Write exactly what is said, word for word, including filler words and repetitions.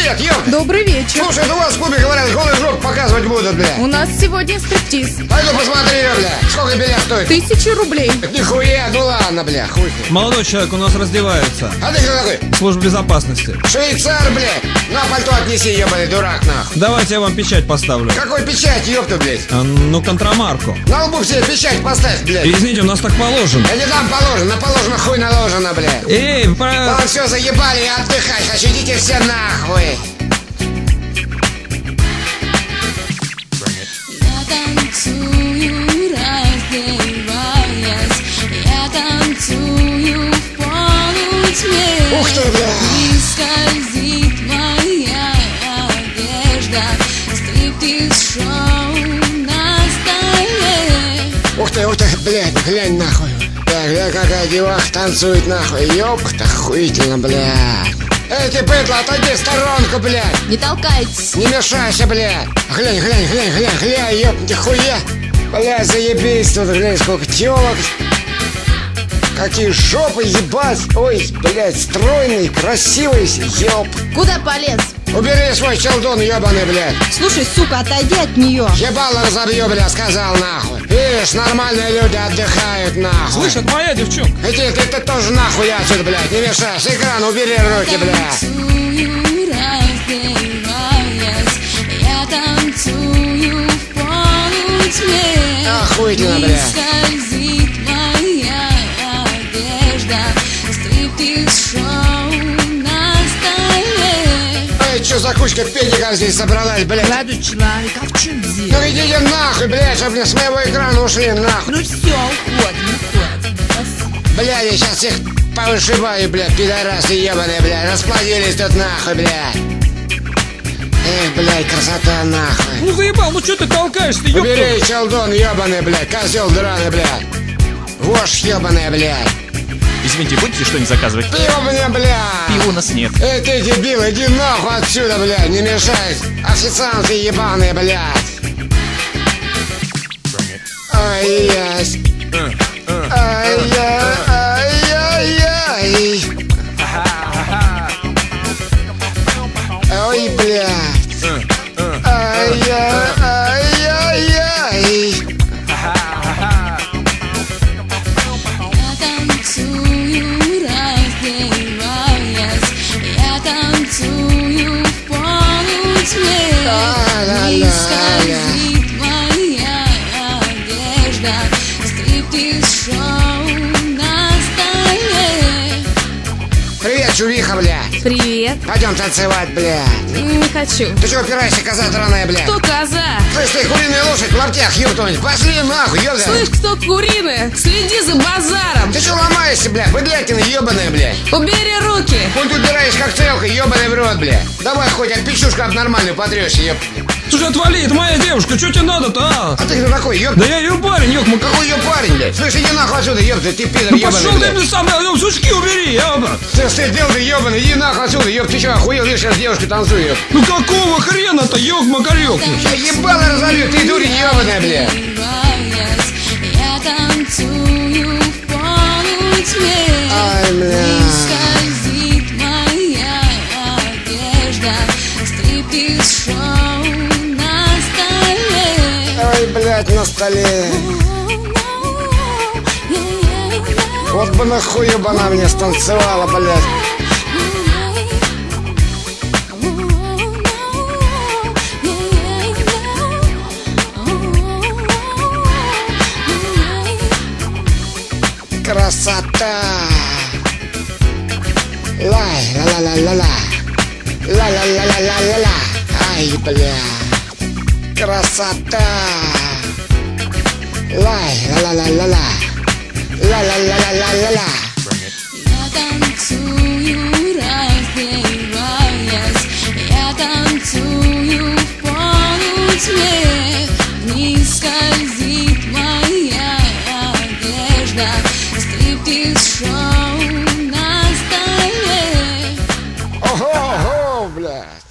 привет, ёпта. Добрый вечер. Слушай, ну у вас в клубе говорят, голый жоп показывать будут, бля. У нас сегодня стриптиз. Пойду посмотри, бля. Сколько билет стоит? Тысяча рублей. Нихуя, ну ладно, бля, хуй. Молодой человек у нас раздевается. А ты кто такой? Служба безопасности. Швейцар, блядь. На пальто отнеси, ебаный дурак, нахуй. Давайте я вам печать поставлю. Какой печать, ёпта, блядь? А, ну, контрамарку. На лбу все печать поставь, блядь. Извините, у нас так положено. Я не дам положено, на положено хуй наложено, блядь. Эй, про... Вот все, заебали, я отдыхать хочу, идите все нахуй. Я танцую, раздеваясь, я танцую в полутьме. Ух ты, бля. И скользит моя одежда, стриптиз-шоу на столе. Ух ты, ух ты, блядь, глянь нахуй. Бля, глянь, какая деваха танцует нахуй. Ёпта, охуительно, блядь. Эй, ты, быдло, отойди в сторонку, блядь. Не толкайтесь. Не мешайся, блядь. Глянь, глянь, глянь, глянь, глянь, ёпта, хуя. Блядь, заебись тут, глянь, сколько тёлок. Какие жопы, ебать. Ой, блядь, стройный, красивый, ёп. Куда полез? Убери свой челдон, ёбаный, блядь. Слушай, сука, отойди от нее. Ебало разобью, бля, сказал нахуй. Видишь, нормальные люди отдыхают нахуй. Слышь, это моя девчонка. Иди, ты, ты тоже нахуй отсюда, блядь, не мешай. С экрана убери руки, блядь. Танцую, раздеваясь, я танцую в полутьме. Охуительно, И блядь. скользит моя одежда, стриптиз-шоу на столе. Эй, чё за кучка педиков здесь собралась, блядь? Молодой человек, а в чем дело? Ну идите нахуй, блядь, чтоб с моего экрана ушли, нахуй. Ну все, уходим, уходим. Блядь, я сейчас их повышибаю, блядь, пидорасы ебаные, блядь. Расплодились тут нахуй, блядь. Эх, блядь, красота нахуй. Ну заебал, ну что ты толкаешься, ёпта? Убери челдон ебаный, блядь, козел драный, блядь. Вошь ебаная, блядь. Извините, будете что-нибудь заказывать? Пиво мне, блядь. Пива у нас нет. Эй, ты дебил, иди нахуй отсюда, блядь, не мешай. Официанты ебаные, блядь. Ай-яй. Ай-яй, ай-яй-яй. Ой, блядь. Ай-яй, ай-яй-яй. Я танцую, раздеваясь, я танцую в полутьме. Ла-ла-ла-ла. И скользит моя одежда, стриптиз-шоу на столе. Привет, чувиха, блядь. Привет. Пойдем танцевать, блядь. Не хочу. Ты чего упираешься, коза драная, блядь? Кто коза? Слышь, ты куриная лошадь в лаптях, ёптунь. Пошли нахуй, ёбаный. Слышь, кто куриная? Следи за базаром. Ты что ломаешься, блядь? Быдлятина ебаная, блядь. Убери руки. Хоть убираешь как целка, ебаный в рот, блядь. Давай хоть от печушка об нормальную потрёшься, ёб. Слушай, отвали, это моя девушка, что тебе надо-то, а? А ты кто такой, ёб? Да я ее парень, ёпма. Какой её парень, блядь? Слышь, иди нахуй отсюда, ёб, ты пидор Ну ебаный, пошел ты блядь. мне сам, ну, сучки убери, ёпта. Ты стыдил ты, ебаный, иди нахуй отсюда, ёб, ты чё, охуел, видишь, сейчас девушка танцует, ёб. Ну какого хрена-то, ёк-макарёк? Я ебало разолью, ты дурень ебаная, блядь. Раздеваясь, я танцую в полутьме. Ай, бля. И скользит моя одежда, стриптиз-шоу на столе. Ой, блядь, на столе. Вот бы нахуй бы она мне станцевала, блядь. Красота. Лай, ла-ла-ла-ла-ла. Ла-ла-ла-ла-ла-ла-ла. Ай, бля. Красота. Лай, ла-ла-ла-ла-ла. Ла-ла-ла-ла-ла-ла-ла. Я танцую, раздеваясь, я танцую в полутьме. Вниз скользит моя одежда, стриптиз-шоу на столе. Ого-го, блядь.